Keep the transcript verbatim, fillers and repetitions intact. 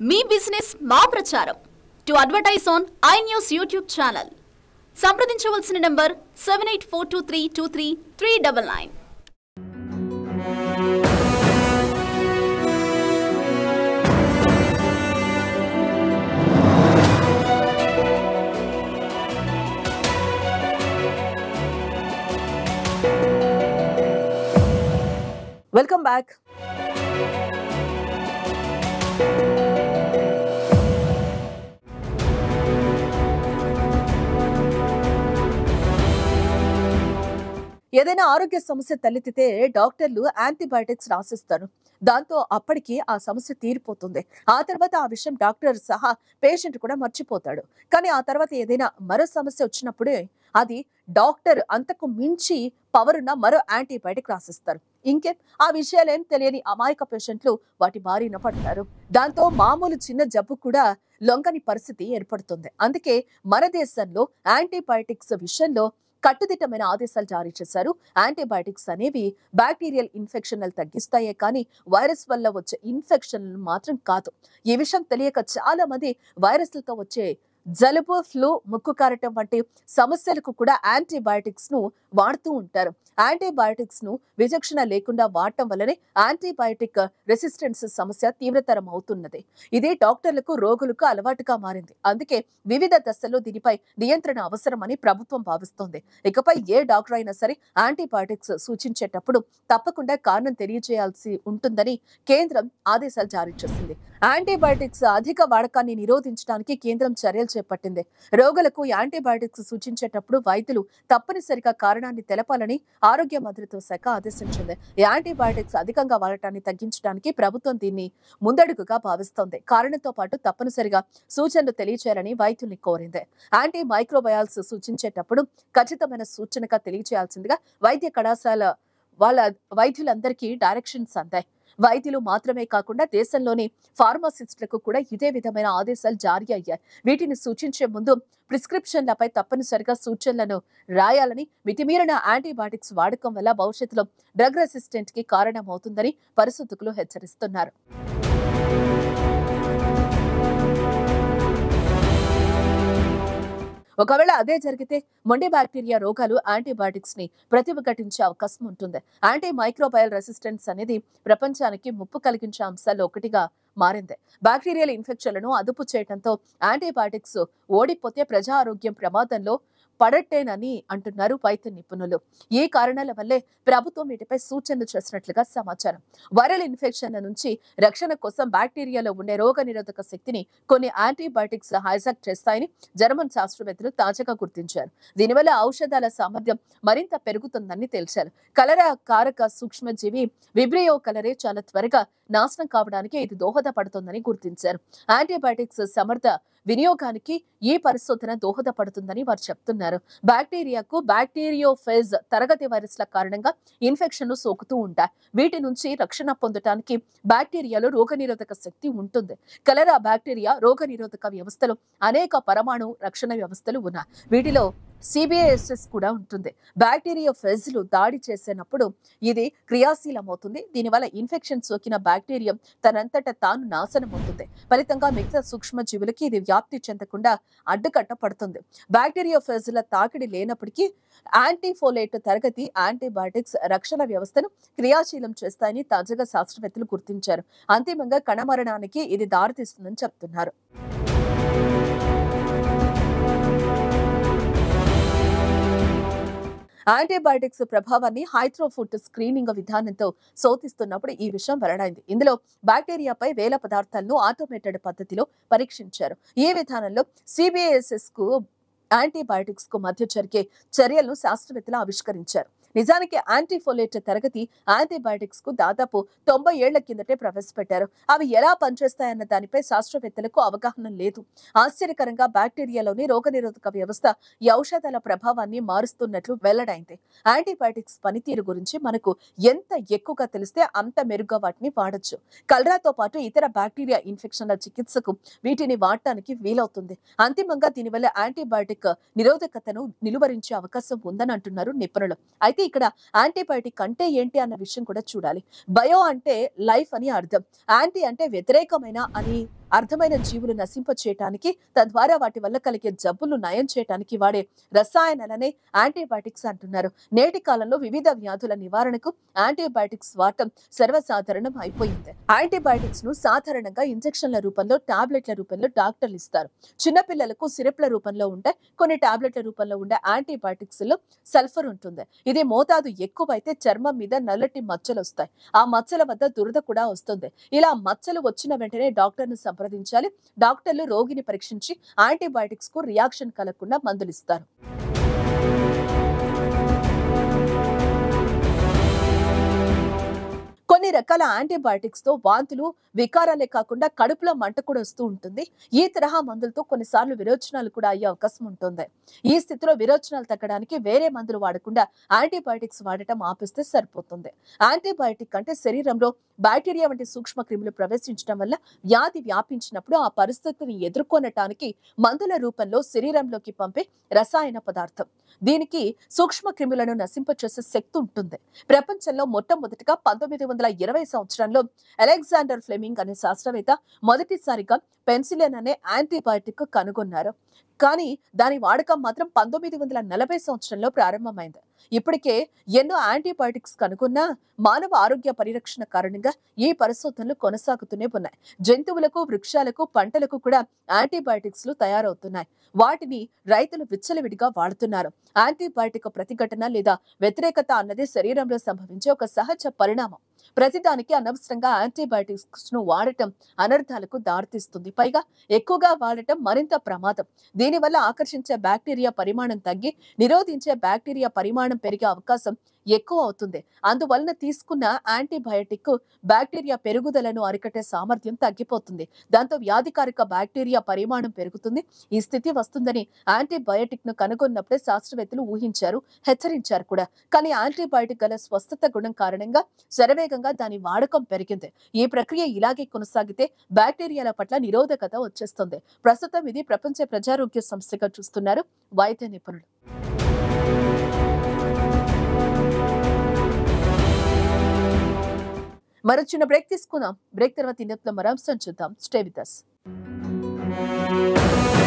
మీ business మా ప్రచారం to advertise on I news YouTube channel సంప్రదించవలసిన number seven eight four two three two three three double nine. Welcome back. ఏదైనా ఆరోగ్య సమస్య తలెత్తితే డాక్టర్లు యాంటీబయాటిక్స్ రాసిస్తారు. దాంతో అప్పటికి ఆ సమస్య తీరిపోతుంది. ఆ తర్వాత ఆ విషయం డాక్టర్ సహా పేషెంట్ కూడా మర్చిపోతాడు. కానీ ఆ తర్వాత ఏదైనా మరో సమస్య వచ్చినప్పుడే అది డాక్టర్ అంతకు మించి పవర్ ఉన్న మరో యాంటీబయాటిక్ రాసిస్తారు. ఇంకేం ఆ విషయాలేం తెలియని అమాయక పేషెంట్లు వాటి బారిన పడతారు. దాంతో మామూలు చిన్న జబ్బు కూడా లొంగని పరిస్థితి ఏర్పడుతుంది. అందుకే మన దేశంలో యాంటీబయాటిక్స్ విషయంలో కట్టుదిట్టమైన ఆదేశాలు జారీ చేశారు. యాంటీబయాటిక్స్ అనేవి బ్యాక్టీరియల్ ఇన్ఫెక్షన్లు తగ్గిస్తాయే కానీ వైరస్ వల్ల వచ్చే ఇన్ఫెక్షన్లు మాత్రం కాదు. ఈ విషయం తెలియక చాలా మంది వైరస్లతో వచ్చే జలుబు, ఫ్లూ, ముక్కు కారటం వంటి సమస్యలకు కూడా యాంటీబయాటిక్స్ ను వాడుతూ ఉంటారు. యాంటీబయాటిక్స్ ను విచక్షణ లేకుండా వాడటం వల్లనే యాంటీబయాటిక్ రెసిస్టెన్స్ సమస్య తీవ్రతరం అవుతున్నది. ఇది డాక్టర్లకు, రోగులకు అలవాటుగా మారింది. అందుకే వివిధ దశల్లో దీనిపై నియంత్రణ అవసరమని ప్రభుత్వం భావిస్తోంది. ఇకపై ఏ డాక్టర్ అయినా సరే యాంటీబయాటిక్స్ సూచించేటప్పుడు తప్పకుండా కారణం తెలియజేయాల్సి ఉంటుందని కేంద్రం ఆదేశాలు జారీ చేసింది. యాంటీబయాటిక్స్ అధిక వాడకాన్ని నిరోధించడానికి కేంద్రం చర్యలు చేపట్టింది. రోగులకు యాంటీబయాటిక్స్ సూచించేటప్పుడు వైద్యులు తప్పనిసరిగా కారణాన్ని తెలపాలని ఆరోగ్య మంత్రిత్వ శాఖ ఆదేశించింది. యాంటీబయాటిక్స్ అధికంగా వాడటాన్ని తగ్గించడానికి ప్రభుత్వం దీన్ని ముందడుగుగా భావిస్తోంది. కారణంతో పాటు తప్పనిసరిగా సూచనలు తెలియచేయాలని వైద్యుల్ని కోరింది. యాంటీ మైక్రోబయాల్స్ సూచించేటప్పుడు ఖచ్చితమైన సూచనగా తెలియచేయాల్సిందిగా వైద్య కళాశాల వాళ్ళ వైద్యులందరికీ డైరెక్షన్స్ అందాయి. వైద్యులు మాత్రమే కాకుండా దేశంలోని ఫార్మాసిస్టులకు కూడా ఇదే విధమైన ఆదేశాలు జారీ అయ్యాయి. వీటిని సూచించే ముందు ప్రిస్క్రిప్షన్లపై తప్పనిసరిగా సూచనలను రాయాలని, మితిమీరిన యాంటీబయాటిక్స్ వాడకం వల్ల భవిష్యత్తులో డ్రగ్ రెసిస్టెంట్ కి కారణమవుతుందని పరిశోధకులు హెచ్చరిస్తున్నారు. ఒకవేళ అదే జరిగితే మొండి బ్యాక్టీరియా రోగాలు యాంటీబయాటిక్స్ ని ప్రతిఘటించే అవకాశం ఉంటుంది. యాంటీ మైక్రోబయల్ రెసిస్టెన్స్ అనేది ప్రపంచానికి ముప్పు కలిగించే అంశాల్లో ఒకటిగా మారింది. బ్యాక్టీరియల్ ఇన్ఫెక్షన్లను అదుపు చేయడంతో యాంటీబయాటిక్స్ ఓడిపోతే ప్రజా ఆరోగ్యం ప్రమాదంలో పడట్టేనని అంటున్నారు వైద్య నిపుణులు. ఈ కారణాల వల్లే ప్రభుత్వం వీటిపై సూచనలు చేసినట్లుగా సమాచారం. వైరల్ ఇన్ఫెక్షన్ల నుంచి రక్షణ కోసం బ్యాక్టీరియాలో ఉండే రోగ నిరోధక శక్తిని కొన్ని యాంటీబయాటిక్స్ హైజాక్ చేస్తాయని జర్మన్ శాస్త్రవేత్తలు తాజాగా గుర్తించారు. దీనివల్ల ఔషధాల సామర్థ్యం మరింత పెరుగుతుందని తెలిసారు. కలరా కారక సూక్ష్మజీవి విబ్రియో కలరే చాలా త్వరగా నాశనం కావడానికి ఇది దోహదపడుతుందని గుర్తించారు. యాంటీబయాటిక్స్ సమర్థ వినియోగానికి ఈ పరిశోధన దోహదపడుతుందని వారు చెప్తున్నారు. బ్యాక్టీరియాకు బ్యాక్టీరియోఫేజ్ తరగతి వైరస్ల కారణంగా ఇన్ఫెక్షన్లు సోకుతూ ఉంటాయి. వీటి నుంచి రక్షణ పొందడానికి బ్యాక్టీరియాలో రోగనిరోధక శక్తి ఉంటుంది. కలరా బ్యాక్టీరియా రోగనిరోధక వ్యవస్థలో అనేక పరమాణు రక్షణ వ్యవస్థలు ఉన్నాయి. వీటిలో సిబిఐఎస్ఎస్ కూడా ఉంటుంది. బ్యాక్టీరియోఫేజ్లు దాడి చేసినప్పుడు ఇది క్రియాశీలమవుతుంది. దీనివల్ల ఇన్ఫెక్షన్ సోకిన బ్యాక్టీరియం తనంతట తాను నాశనం అవుతుంది. ఫలితంగా మిగతా సూక్ష్మ జీవులకి ఇది వ్యాప్తి చెందకుండా అడ్డుకట్ట పడుతుంది. బ్యాక్టీరియోఫేజ్ల తాకిడి లేనప్పటికీ యాంటీఫోలేట్ తరగతి యాంటీబయాటిక్స్ రక్షణ వ్యవస్థను క్రియాశీలం చేస్తాయని తాజాగా శాస్త్రవేత్తలు గుర్తించారు. అంతిమంగా కణమరణానికి ఇది దారితీస్తుందని చెప్తున్నారు. యాంటీబయాటిక్స్ ప్రభావాన్ని హైథ్రోఫుట్ స్క్రీనింగ్ విధానంతో శోధిస్తున్నప్పుడు ఈ విషయం వెల్లడైంది. ఇందులో బ్యాక్టీరియాపై వేల పదార్థాలను ఆటోమేటెడ్ పద్ధతిలో పరీక్షించారు. ఈ విధానంలో సిబిఐఎస్ఎస్ కు యాంటీబయాటిక్స్ కు మధ్య జరిగే చర్యలను శాస్త్రవేత్తలు ఆవిష్కరించారు. నిజానికి యాంటీఫోలేట్ తరగతి యాంటీబయాటిక్స్ కు దాదాపు తొంభై ఏళ్ల కిందటే ప్రవేశపెట్టారు. అవి ఎలా పనిచేస్తాయన్న దానిపై శాస్త్రవేత్తలకు అవగాహన లేదు. ఆశ్చర్యకరంగా బ్యాక్టీరియాలోని రోగనిరోధక వ్యవస్థ ఈ ఔషధాల ప్రభావాన్ని మారుస్తున్నట్లు వెల్లడైంది. యాంటీబయాటిక్స్ పనితీరు గురించి మనకు ఎంత ఎక్కువగా తెలిస్తే అంత మెరుగ్గా వాటిని వాడొచ్చు. కలరాతో పాటు ఇతర బ్యాక్టీరియా ఇన్ఫెక్షన్ల చికిత్సకు వీటిని వాడటానికి వీలవుతుంది. అంతిమంగా దీనివల్ల యాంటీబయాటిక్ నిరోధకతను నిలువరించే అవకాశం ఉందని అంటున్నారు నిపుణులు. అయితే ఇక్కడ యాంటీబయాటిక్ అంటే ఏంటి అన్న విషయం కూడా చూడాలి. బయో అంటే లైఫ్ అని అర్థం, యాంటీ అంటే వ్యతిరేకమైన అని అర్థమైన జీవులు నశింప చేయటానికి, తద్వారా వాటి వల్ల కలిగే జబ్బులు నయం చేయటానికి వాడే రసాయనాలనే యాంటీబయాటిక్స్ అంటున్నారు. నేటి కాలంలో వివిధ వ్యాధుల నివారణకు యాంటీబయాటిక్స్ వాడటం సర్వసాధారణం అయిపోయింది. యాంటీబయాటిక్స్ ను సాధారణంగా ఇంజెక్షన్ల రూపంలో, టాబ్లెట్ల రూపంలో డాక్టర్లు ఇస్తారు. చిన్నపిల్లలకు సిరప్ల రూపంలో ఉండే, కొన్ని టాబ్లెట్ల రూపంలో ఉండే యాంటీబయాటిక్స్ లో సల్ఫర్ ఉంటుంది. ఇది మోతాదు ఎక్కువైతే చర్మం మీద నల్లటి మచ్చలు వస్తాయి. ఆ మచ్చల వద్ద దురద కూడా వస్తుంది. ఇలా మచ్చలు వచ్చిన వెంటనే డాక్టర్ ను సంప్రదించాలి. డాక్టర్లు రోగిని పరీక్షించి యాంటీబయాటిక్స్ కు రియాక్షన్ కలగకుండా మందులు ఇస్తారు. కొన్ని రకాల యాంటీబయాటిక్స్ తో వాంతులు, వికారాలే కాకుండా కడుపులో మంట కూడా వస్తూ ఉంటుంది. ఈ తరహా మందులతో కొన్నిసార్లు విరోచనాలు కూడా అయ్యే అవకాశం ఉంటుంది. ఈ స్థితిలో విరోచనాలు తగ్గడానికి వేరే మందులు వాడకుండా యాంటీబయాటిక్స్ వాడటం ఆపిస్తే సరిపోతుంది. యాంటీబయాటిక్ అంటే శరీరంలో బ్యాక్టీరియా వంటి సూక్ష్మ క్రిములు ప్రవేశించడం వల్ల వ్యాధి వ్యాపించినప్పుడు ఆ పరిస్థితిని ఎదుర్కొనటానికి మందుల రూపంలో శరీరంలోకి పంపే రసాయన పదార్థం. దీనికి సూక్ష్మ క్రిములను నశింపచేసే శక్తి ఉంటుంది. ప్రపంచంలో మొట్టమొదటిగా పంతొమ్మిది వందల ఇరవై సంవత్సరంలో అలెగ్జాండర్ ఫ్లెమింగ్ అనే శాస్త్రవేత్త మొదటిసారిగా పెన్సిలిన్ అనే యాంటీబయాటిక్ కనుగొన్నారు. కానీ దాని వాడకం మాత్రం పంతొమ్మిది వందల నలభై సంవత్సరంలో ప్రారంభమైంది. ఇప్పటికే ఎన్నో యాంటీబయాటిక్స్ కనుగొన్నా మానవ ఆరోగ్య పరిరక్షణ కారణంగా ఈ పరిశోధనలు కొనసాగుతూనే ఉన్నాయి. జంతువులకు, వృక్షాలకు, పంటలకు కూడా యాంటీబయాటిక్స్ లు తయారవుతున్నాయి. వాటిని రైతులు విచ్చలవిడిగా వాడుతున్నారు. యాంటీబయాటిక్ ప్రతిఘటన లేదా వ్యతిరేకత అన్నది శరీరంలో సంభవించే ఒక సహజ పరిణామం. ప్రతిదానికి అనవసరంగా యాంటీబయాటిక్స్ ను వాడటం అనర్థాలకు దారితీస్తుంది. పైగా ఎక్కువగా వాడటం మరింత ప్రమాదం. దీనివల్ల ఆకర్షించే బ్యాక్టీరియా పరిమాణం తగ్గి నిరోధించే బ్యాక్టీరియా పరిమాణం పెరిగే అవకాశం ఎక్కువ అవుతుంది. అందువలన తీసుకున్న యాంటీబయాటిక్ బ్యాక్టీరియా పెరుగుదలను అరికట్టే సామర్థ్యం తగ్గిపోతుంది. దాంతో వ్యాధికారక బ్యాక్టీరియా పరిమాణం పెరుగుతుంది. ఈ స్థితి వస్తుందని యాంటీబయాటిక్ ను కనుగొన్నప్పుడే శాస్త్రవేత్తలు ఊహించారు, హెచ్చరించారు కూడా. కానీ యాంటీబయాటిక్ గల స్వస్థత గుణం కారణంగా శరవేగంగా దాని వాడకం పెరిగింది. ఈ ప్రక్రియ ఇలాగే కొనసాగితే బ్యాక్టీరియాల పట్ల నిరోధకత వచ్చేస్తుంది. ప్రస్తుతం ఇది ప్రపంచ ప్రజారోగ్య సంస్థగా చూస్తున్నారు వైద్య నిపుణులు. మరో చిన్న బ్రేక్ తీసుకుందాం. బ్రేక్ తర్వాత ఇందులో మరో అంశం చూద్దాం. Stay with us.